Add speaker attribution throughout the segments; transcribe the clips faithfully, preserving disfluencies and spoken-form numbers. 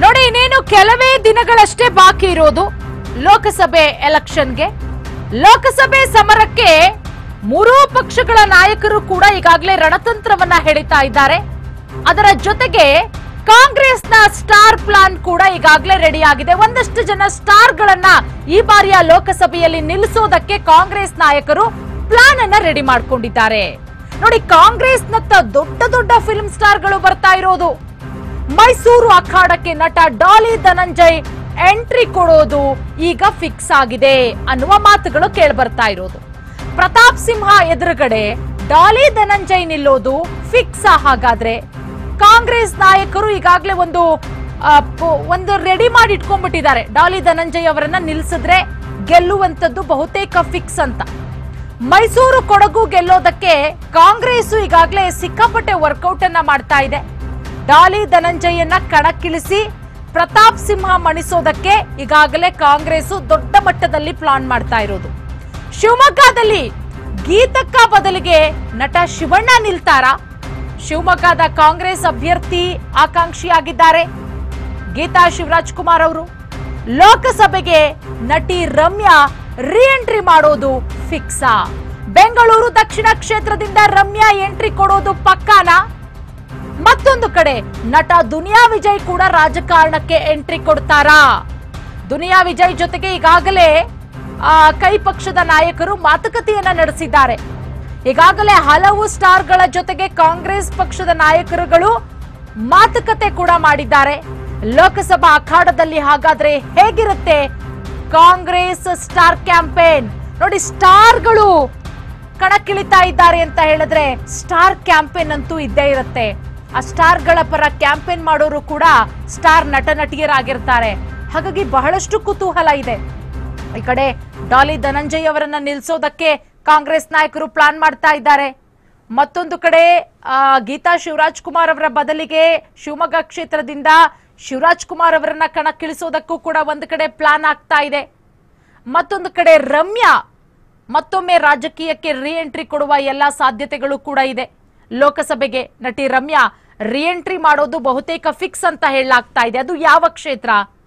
Speaker 1: ನೋಡಿ, ಇನ್ನೇನು ಕೆಲವೇ ದಿನಗಳಷ್ಟೇ ಬಾಕಿ ಇರೋದು ಲೋಕಸಭೆ ಎಲೆಕ್ಷನ್ಗೆ. ಲೋಕಸಭೆ ಸಮರಕ್ಕೆ ಮೂರೂ ಪಕ್ಷಗಳ ನಾಯಕರು ಕೂಡ ಈಗಾಗಲೇ ರಣತಂತ್ರವನ್ನ ಹೆಣಿತಾ ಇದ್ದಾರೆ. ಅದರ ಜೊತೆಗೆ ಕಾಂಗ್ರೆಸ್ನ ಸ್ಟಾರ್ ಪ್ಲಾನ್ ಕೂಡ ಈಗಾಗಲೇ ರೆಡಿ ಆಗಿದೆ. ಒಂದಷ್ಟು ಜನ ಸ್ಟಾರ್ ಗಳನ್ನ ಈ ಬಾರಿಯ ಲೋಕಸಭೆಯಲ್ಲಿ ನಿಲ್ಲಿಸೋದಕ್ಕೆ ಕಾಂಗ್ರೆಸ್ ನಾಯಕರು ಪ್ಲಾನ್ ಅನ್ನ ರೆಡಿ ಮಾಡ್ಕೊಂಡಿದ್ದಾರೆ. ನೋಡಿ, ಕಾಂಗ್ರೆಸ್ನತ್ತ ದೊಡ್ಡ ದೊಡ್ಡ ಫಿಲ್ಮ್ ಸ್ಟಾರ್ಗಳು ಬರ್ತಾ ಇರೋದು. ಮೈಸೂರು ಅಖಾಡಕ್ಕೆ ನಟ ಡಾಲಿ ಧನಂಜಯ್ ಎಂಟ್ರಿ ಕೊಡೋದು ಈಗ ಫಿಕ್ಸ್ ಆಗಿದೆ ಅನ್ನುವ ಮಾತುಗಳು ಕೇಳಿ ಬರ್ತಾ ಇರೋದು. ಪ್ರತಾಪ್ ಸಿಂಹ ಎದುರುಗಡೆ ಡಾಲಿ ಧನಂಜಯ್ ನಿಲ್ಲೋದು ಫಿಕ್ಸ್. ಹಾಗಾದ್ರೆ ಕಾಂಗ್ರೆಸ್ ನಾಯಕರು ಈಗಾಗಲೇ ಒಂದು ಒಂದು ರೆಡಿ ಮಾಡಿ ಇಟ್ಕೊಂಡ್ಬಿಟ್ಟಿದ್ದಾರೆ. ಡಾಲಿ ಧನಂಜಯ್ ಅವರನ್ನ ನಿಲ್ಲಿಸಿದ್ರೆ ಗೆಲ್ಲುವಂತದ್ದು ಬಹುತೇಕ ಫಿಕ್ಸ್ ಅಂತ. ಮೈಸೂರು ಕೊಡಗು ಗೆಲ್ಲೋದಕ್ಕೆ ಕಾಂಗ್ರೆಸ್ ಈಗಾಗಲೇ ಸಿಕ್ಕಾಪಟ್ಟೆ ವರ್ಕೌಟ್ ಅನ್ನ ಮಾಡ್ತಾ ಇದೆ. ಡಾಲಿ ಧನಂಜಯನ್ನ ಕಣಕ್ಕಿಳಿಸಿ ಪ್ರತಾಪ್ ಸಿಂಹ ಮಣಿಸೋದಕ್ಕೆ ಈಗಾಗಲೇ ಕಾಂಗ್ರೆಸ್ ದೊಡ್ಡ ಮಟ್ಟದಲ್ಲಿ ಪ್ಲಾನ್ ಮಾಡ್ತಾ ಇರೋದು. ಶಿವಮೊಗ್ಗದಲ್ಲಿ ಗೀತಕ್ಕ ಬದಲಿಗೆ ನಟ ಶಿವಣ್ಣ ನಿಲ್ತಾರಾ? ಶಿವಮೊಗ್ಗದ ಕಾಂಗ್ರೆಸ್ ಅಭ್ಯರ್ಥಿ ಆಕಾಂಕ್ಷಿಯಾಗಿದ್ದಾರೆ ಗೀತಾ ಶಿವರಾಜ್ ಕುಮಾರ್ ಅವರು. ಲೋಕಸಭೆಗೆ ನಟಿ ರಮ್ಯಾ ರಿ ಎಂಟ್ರಿ ಮಾಡೋದು ಫಿಕ್ಸಾ? ಬೆಂಗಳೂರು ದಕ್ಷಿಣ ಕ್ಷೇತ್ರದಿಂದ ರಮ್ಯಾ ಎಂಟ್ರಿ ಕೊಡೋದು ಪಕ್ಕಾನಾ? ಮತ್ತೊಂದು ಕಡೆ ನಟ ದುನಿಯಾ ವಿಜಯ್ ಕೂಡ ರಾಜಕಾರಣಕ್ಕೆ ಎಂಟ್ರಿ ಕೊಡ್ತಾರಾ? ದುನಿಯಾ ವಿಜಯ್ ಜೊತೆಗೆ ಈಗಾಗಲೇ ಕೈ ಪಕ್ಷದ ನಾಯಕರು ಮಾತುಕತೆಯನ್ನ ನಡೆಸಿದ್ದಾರೆ. ಈಗಾಗಲೇ ಹಲವು ಸ್ಟಾರ್ಗಳ ಜೊತೆಗೆ ಕಾಂಗ್ರೆಸ್ ಪಕ್ಷದ ನಾಯಕರುಗಳು ಮಾತುಕತೆ ಕೂಡ ಮಾಡಿದ್ದಾರೆ. ಲೋಕಸಭಾ ಅಖಾಡದಲ್ಲಿ ಹಾಗಾದ್ರೆ ಹೇಗಿರುತ್ತೆ ಕಾಂಗ್ರೆಸ್ ಸ್ಟಾರ್ ಕ್ಯಾಂಪೇನ್? ನೋಡಿ, ಸ್ಟಾರ್ಗಳು ಕಣಕ್ಕಿಳಿತಾ ಇದ್ದಾರೆ ಅಂತ ಹೇಳಿದ್ರೆ ಸ್ಟಾರ್ ಕ್ಯಾಂಪೇನ್ ಅಂತೂ ಇದ್ದೇ ಇರುತ್ತೆ. ಆ ಸ್ಟಾರ್ಗಳ ಪರ ಕ್ಯಾಂಪೇನ್ ಮಾಡೋರು ಕೂಡ ಸ್ಟಾರ್ ನಟ ನಟಿಯರಾಗಿರ್ತಾರೆ. ಹಾಗಾಗಿ ಬಹಳಷ್ಟು ಕುತೂಹಲ ಇದೆ. ಈ ಕಡೆ ಡಾಲಿ ಧನಂಜಯ್ ಅವರನ್ನ ನಿಲ್ಲಿಸೋದಕ್ಕೆ ಕಾಂಗ್ರೆಸ್ ನಾಯಕರು ಪ್ಲಾನ್ ಮಾಡ್ತಾ ಇದ್ದಾರೆ. ಮತ್ತೊಂದು ಕಡೆ ಗೀತಾ ಶಿವರಾಜ್ ಕುಮಾರ್ ಅವರ ಬದಲಿಗೆ ಶಿವಮೊಗ್ಗ ಕ್ಷೇತ್ರದಿಂದ ಶಿವರಾಜ್ ಕುಮಾರ್ ಅವರನ್ನ ಕಣಕ್ಕಿಳಿಸೋದಕ್ಕೂ ಕೂಡ ಒಂದು ಕಡೆ ಪ್ಲಾನ್ ಆಗ್ತಾ ಇದೆ. ಮತ್ತೊಂದು ಕಡೆ ರಮ್ಯಾ ಮತ್ತೊಮ್ಮೆ ರಾಜಕೀಯಕ್ಕೆ ರಿ ಎಂಟ್ರಿ ಕೊಡುವ ಎಲ್ಲಾ ಸಾಧ್ಯತೆಗಳು ಕೂಡ ಇದೆ. ಲೋಕಸಭೆಗೆ ನಟಿ ರಮ್ಯಾ ರಿ ಎಂಟ್ರಿ ಮಾಡೋದು ಬಹುತೇಕ ಫಿಕ್ಸ್ ಅಂತ ಹೇಳಲಾಗ್ತಾ ಇದೆ. ಅದು ಯಾವ ಕ್ಷೇತ್ರ?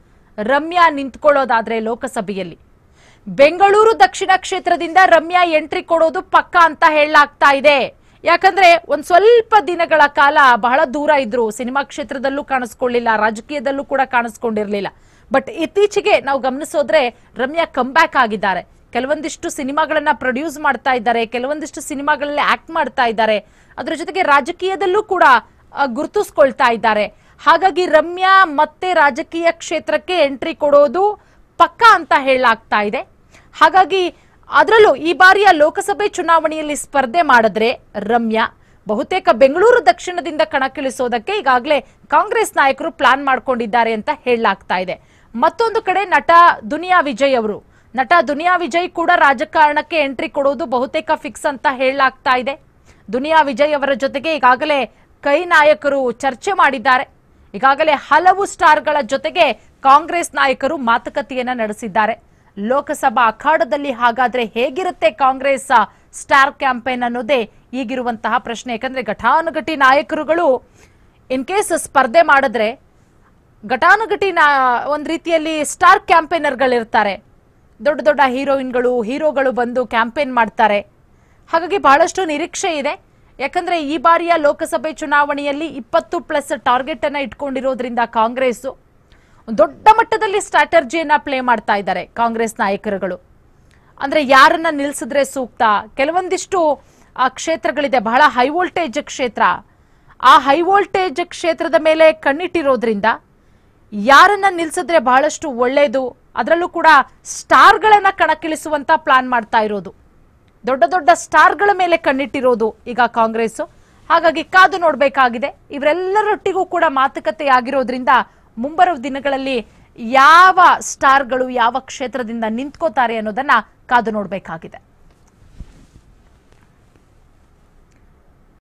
Speaker 1: ರಮ್ಯಾ ನಿಂತ್ಕೊಳ್ಳೋದಾದ್ರೆ ಲೋಕಸಭೆಯಲ್ಲಿ ಬೆಂಗಳೂರು ದಕ್ಷಿಣ ಕ್ಷೇತ್ರದಿಂದ ರಮ್ಯಾ ಎಂಟ್ರಿ ಕೊಡೋದು ಪಕ್ಕಾ ಅಂತ ಹೇಳಲಾಗ್ತಾ ಇದೆ. ಯಾಕಂದ್ರೆ ಒಂದ್ ಸ್ವಲ್ಪ ದಿನಗಳ ಕಾಲ ಬಹಳ ದೂರ ಇದ್ರು, ಸಿನಿಮಾ ಕ್ಷೇತ್ರದಲ್ಲೂ ಕಾಣಿಸ್ಕೊಳ್ಳಿಲ್ಲ, ರಾಜಕೀಯದಲ್ಲೂ ಕೂಡ ಕಾಣಿಸ್ಕೊಂಡಿರ್ಲಿಲ್ಲ. ಬಟ್ ಇತ್ತೀಚೆಗೆ ನಾವು ಗಮನಿಸೋದ್ರೆ ರಮ್ಯಾ ಕಮ್ ಬ್ಯಾಕ್ ಆಗಿದ್ದಾರೆ. ಕೆಲವೊಂದಿಷ್ಟು ಸಿನಿಮಾಗಳನ್ನ ಪ್ರೊಡ್ಯೂಸ್ ಮಾಡ್ತಾ ಇದ್ದಾರೆ, ಕೆಲವೊಂದಿಷ್ಟು ಸಿನಿಮಾಗಳಲ್ಲಿ ಆಕ್ಟ್ ಮಾಡ್ತಾ ಇದ್ದಾರೆ, ಅದ್ರ ಜೊತೆಗೆ ರಾಜಕೀಯದಲ್ಲೂ ಕೂಡ ಗುರುತಿಸ್ಕೊಳ್ತಾ ಇದ್ದಾರೆ. ಹಾಗಾಗಿ ರಮ್ಯಾ ಮತ್ತೆ ರಾಜಕೀಯ ಕ್ಷೇತ್ರಕ್ಕೆ ಎಂಟ್ರಿ ಕೊಡೋದು ಪಕ್ಕಾ ಅಂತ ಹೇಳಲಾಗ್ತಾ ಇದೆ. ಹಾಗಾಗಿ ಅದರಲ್ಲೂ ಈ ಬಾರಿಯ ಲೋಕಸಭೆ ಚುನಾವಣೆಯಲ್ಲಿ ಸ್ಪರ್ಧೆ ಮಾಡಿದ್ರೆ ರಮ್ಯಾ ಬಹುತೇಕ ಬೆಂಗಳೂರು ದಕ್ಷಿಣದಿಂದ ಕಣಕ್ಕಿಳಿಸೋದಕ್ಕೆ ಈಗಾಗಲೇ ಕಾಂಗ್ರೆಸ್ ನಾಯಕರು ಪ್ಲಾನ್ ಮಾಡ್ಕೊಂಡಿದ್ದಾರೆ ಅಂತ ಹೇಳಲಾಗ್ತಾ ಇದೆ. ಮತ್ತೊಂದು ಕಡೆ ನಟ ದುನಿಯಾ ವಿಜಯ್ ಅವರು ನಟ ದುನಿಯಾ ವಿಜಯ್ ಕೂಡ ರಾಜಕಾರಣಕ್ಕೆ ಎಂಟ್ರಿ ಕೊಡೋದು ಬಹುತೇಕ ಫಿಕ್ಸ್ ಅಂತ ಹೇಳಲಾಗ್ತಾ ಇದೆ. ದುನಿಯಾ ವಿಜಯ್ ಅವರ ಜೊತೆಗೆ ಈಗಾಗಲೇ ಕೈ ನಾಯಕರು ಚರ್ಚೆ ಮಾಡಿದ್ದಾರೆ. ಈಗಾಗಲೇ ಹಲವು ಸ್ಟಾರ್ಗಳ ಜೊತೆಗೆ ಕಾಂಗ್ರೆಸ್ ನಾಯಕರು ಮಾತುಕತೆಯನ್ನ ನಡೆಸಿದ್ದಾರೆ. ಲೋಕಸಭಾ ಅಖಾಡದಲ್ಲಿ ಹಾಗಾದ್ರೆ ಹೇಗಿರುತ್ತೆ ಕಾಂಗ್ರೆಸ್ ಸ್ಟಾರ್ ಕ್ಯಾಂಪೇನ್ ಅನ್ನೋದೇ ಈಗಿರುವಂತಹ ಪ್ರಶ್ನೆ. ಯಾಕಂದ್ರೆ ಘಟಾನುಘಟಿ ನಾಯಕರುಗಳು ಇನ್ ಕೇಸ್ ಸ್ಪರ್ಧೆ ಮಾಡಿದ್ರೆ ಘಟಾನುಘಟಿ ಒಂದ್ ರೀತಿಯಲ್ಲಿ ಸ್ಟಾರ್ ಕ್ಯಾಂಪೇನರ್ಗಳಿರ್ತಾರೆ. ದೊಡ್ಡ ದೊಡ್ಡ ಹೀರೋಯಿನ್ಗಳು ಹೀರೋಗಳು ಬಂದು ಕ್ಯಾಂಪೇನ್ ಮಾಡ್ತಾರೆ. ಹಾಗಾಗಿ ಬಹಳಷ್ಟು ನಿರೀಕ್ಷೆ ಇದೆ. ಯಾಕಂದ್ರೆ ಈ ಬಾರಿಯ ಲೋಕಸಭೆ ಚುನಾವಣೆಯಲ್ಲಿ ಇಪ್ಪತ್ತು ಪ್ಲಸ್ ಟಾರ್ಗೆಟ್ ಅನ್ನ ಇಟ್ಕೊಂಡಿರೋದ್ರಿಂದ ಕಾಂಗ್ರೆಸ್ ದೊಡ್ಡ ಮಟ್ಟದಲ್ಲಿ ಸ್ಟ್ರಾಟಜಿಯನ್ನ ಪ್ಲೇ ಮಾಡ್ತಾ ಇದ್ದಾರೆ ಕಾಂಗ್ರೆಸ್ ನಾಯಕರುಗಳು. ಅಂದ್ರೆ ಯಾರನ್ನ ನಿಲ್ಸಿದ್ರೆ ಸೂಕ್ತ? ಕೆಲವೊಂದಿಷ್ಟು ಕ್ಷೇತ್ರಗಳಿದೆ, ಬಹಳ ಹೈ ವೋಲ್ಟೇಜ್ ಕ್ಷೇತ್ರ. ಆ ಹೈ ವೋಲ್ಟೇಜ್ ಕ್ಷೇತ್ರದ ಮೇಲೆ ಕಣ್ಣಿಟ್ಟಿರೋದ್ರಿಂದ ಯಾರನ್ನ ನಿಲ್ಸಿದ್ರೆ ಬಹಳಷ್ಟು ಒಳ್ಳೇದು. ಅದರಲ್ಲೂ ಕೂಡ ಸ್ಟಾರ್ಗಳನ್ನ ಕಣಕ್ಕಿಳಿಸುವಂತ ಪ್ಲಾನ್ ಮಾಡ್ತಾ ಇರೋದು, ದೊಡ್ಡ ದೊಡ್ಡ ಸ್ಟಾರ್ಗಳ ಮೇಲೆ ಕಣ್ಣಿಟ್ಟಿರೋದು ಈಗ ಕಾಂಗ್ರೆಸ್. ಹಾಗಾಗಿ ಕಾದು ನೋಡಬೇಕಾಗಿದೆ. ಇವರೆಲ್ಲರೊಟ್ಟಿಗೂ ಕೂಡ ಮಾತುಕತೆ ಆಗಿರೋದ್ರಿಂದ ಮುಂಬರುವ ದಿನಗಳಲ್ಲಿ ಯಾವ ಸ್ಟಾರ್ಗಳು ಯಾವ ಕ್ಷೇತ್ರದಿಂದ ನಿಂತ್ಕೋತಾರೆ ಅನ್ನೋದನ್ನ ಕಾದು ನೋಡಬೇಕಾಗಿದೆ.